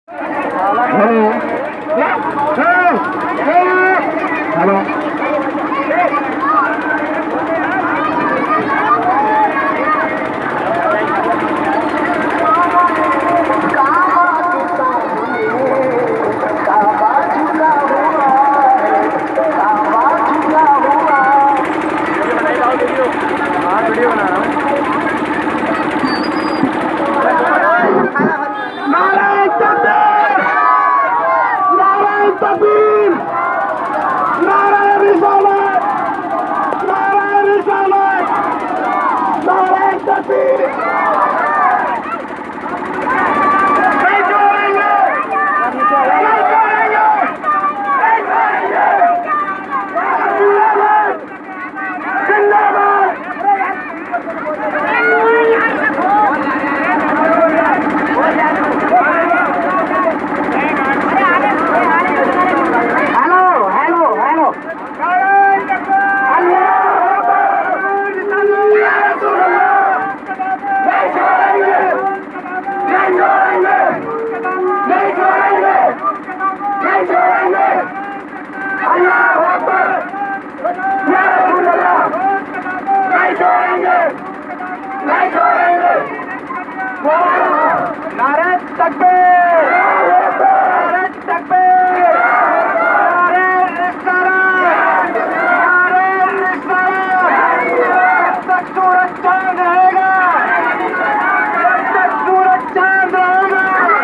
नारे तकबीर, नारे तकबीर, नारे रिसालत, नारे रिसालत। जब तक सूरज चांद रहेगा, जब तक सूरज चांद रहेगा,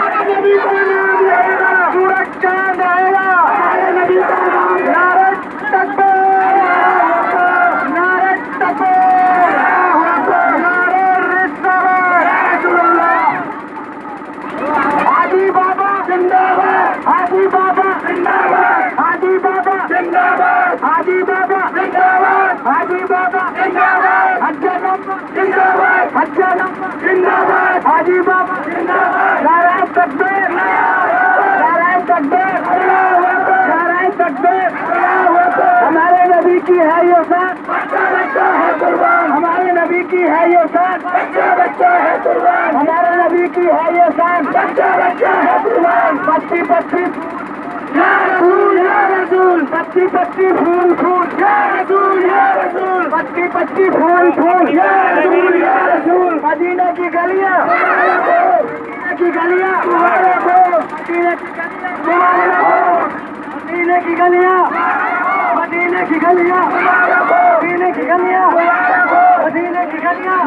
सूरज चांद रहेगा। नारे तकबीर, नारे तकबीर, नारे रिसालत। हाजी बाबा जिंदाबाद, हाजी बाबा जिंदाबाद, हाजी बाबा जिंदाबाद, हाजी बाबा जिंदाबाद, हाजी बाबा जिंदाबाद, हज्जाम जिंदाबाद, हज्जाम जिंदाबाद, हाजी बाबा जिंदाबाद। नारे तकबीर, नारे तकबीर, नारे तकबीर। हमारे नबी की है ये शान, बच्चा बच्चा है कुर्बान। हमारे नबी की है ये शान, बच्चा बच्चा है कुर्बान। हमारे नबी की है ये शान, बच्चा बच्चा है कुर्बान। पत्ती पत्ती या रसूल, या रसूल, पत्ती पत्ती फूल फूल, या रसूल, या रसूल, पत्ती पत्ती फूल फूल, या रसूल, या रसूल। मदीने की गलियां, मदीने की गलियां, मदीने की गलियां, मदीने की गलियां, मदीने की गलियां, मदीने की गलियां।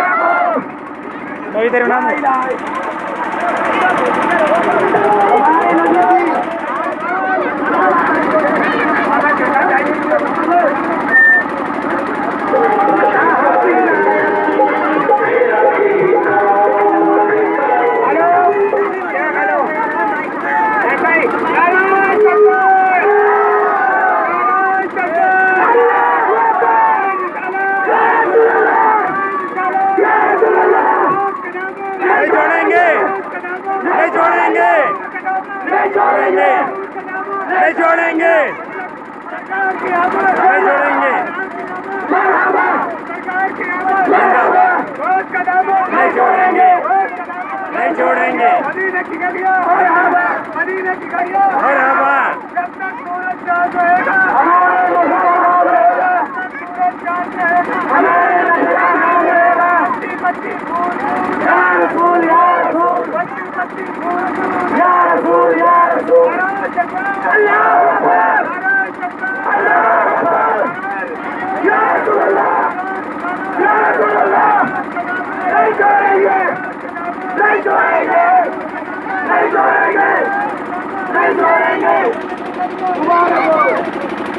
No, इधर नाम नहीं छोड़ेंगे, नहीं छोड़ेंगे। मदीने की गलियां, मदीने की गलियां, जब तक सूरज चांद रहेगा, पत्ती फूल, या रसूल, या रसूल, पत्ती पत्ती फूल, या रसूल, या रसूल। अल्लाहू अकबर, अल्लाहू अकबर, या रसूल अल्लाह, या रसूल अल्लाह। नहीं छोड़ेंगे, नहीं छोड़ेंगे, नहीं छोड़ेंगे, नहीं छोड़ेंगे।